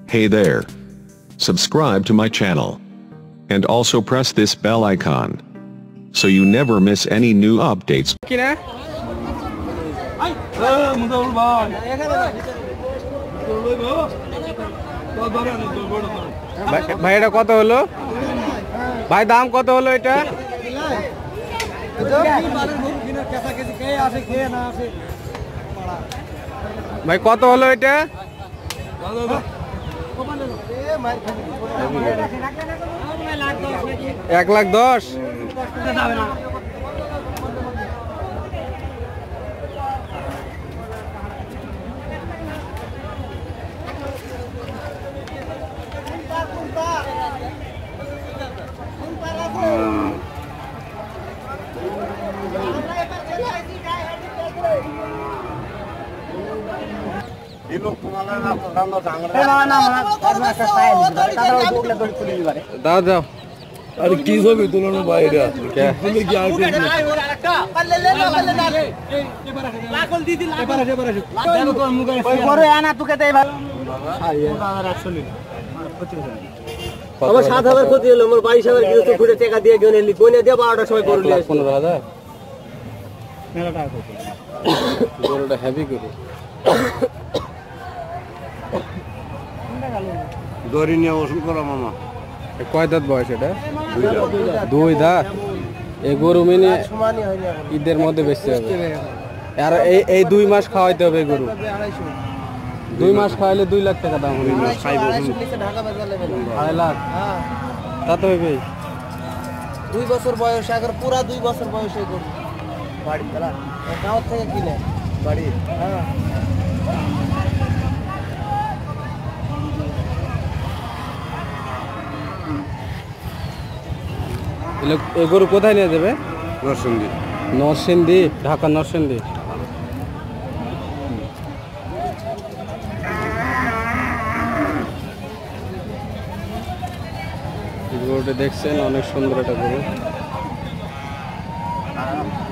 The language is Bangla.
Hey there. Subscribe to my channel. And also press this bell icon. So you never miss any new updates. ভাই এটা কত হলো? ভাই দাম কত হলো এটা? ভাই কত হলো এটা? 1,10,000। দাও দাও আরে কি ছবি তুলনো বাইরে তুমি কি আর আমার 7,000 ক্ষতি হলো, আমার 22,000 কিলো তো ঘুরে টাকা দিয়ে গেনে নি কোনে দিয়ে 12টার সময় গরু নিয়ে 15,000 মেলা টাকা কত গরুটা হেভি গরু দড়ি নিয়ে ওষুধ করা মামা কয় দাঁত বয়স এটা? 2 দাঁত। এই গরু মিনি ঈদের মধ্যে বেচতে হবে আর এই 2 মাস খাওয়াইতে হবে গরু। 2 মাস খাওয়াইলে 2 লাখ টাকা দাম হবে। 2.5 লাখ তা তো হইবে। 2 বছর বয়স, এখন পুরা 2 বছর বয়সে গরু বাড়ি চালা গাঁও থেকে কিনে বাড়ি। হ্যাঁ এই গরু কোথায় নিয়ে যাবে? নরসিংদী। নরসিংদী, ঢাকা নরসিংদী। গরুটা দেখছেন অনেক সুন্দর একটা গরু।